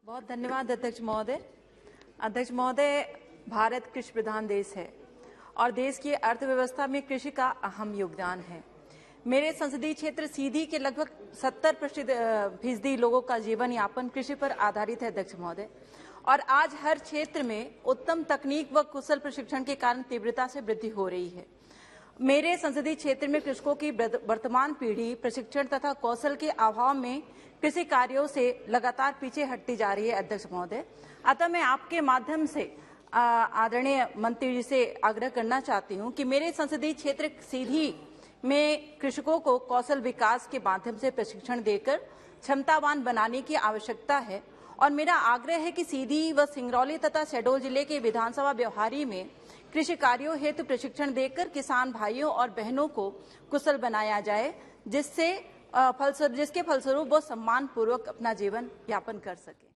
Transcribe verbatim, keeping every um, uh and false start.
बहुत धन्यवाद अध्यक्ष महोदय। अध्यक्ष महोदय, भारत कृषि प्रधान देश है और देश की अर्थव्यवस्था में कृषि का अहम योगदान है। मेरे संसदीय क्षेत्र सीधी के लगभग सत्तर फीसदी लोगों का जीवन यापन कृषि पर आधारित है अध्यक्ष महोदय, और आज हर क्षेत्र में उत्तम तकनीक व कुशल प्रशिक्षण के कारण तीव्रता से वृद्धि हो रही है। मेरे संसदीय क्षेत्र में कृषकों की वर्तमान पीढ़ी प्रशिक्षण तथा कौशल के अभाव में कृषि कार्यों से लगातार पीछे हटती जा रही है अध्यक्ष महोदय। अतः मैं आपके माध्यम से आदरणीय मंत्री जी से आग्रह करना चाहती हूं कि मेरे संसदीय क्षेत्र सीधी में कृषकों को कौशल विकास के माध्यम से प्रशिक्षण देकर क्षमतावान बनाने की आवश्यकता है, और मेरा आग्रह है कि सीधी व सिंगरौली तथा शहडोल जिले के विधानसभा व्यवहारी में कृषि कार्यों हेतु प्रशिक्षण देकर किसान भाइयों और बहनों को कुशल बनाया जाए, जिससे फलस्वरूप जिसके फलस्वरूप वो सम्मान पूर्वक अपना जीवन यापन कर सके।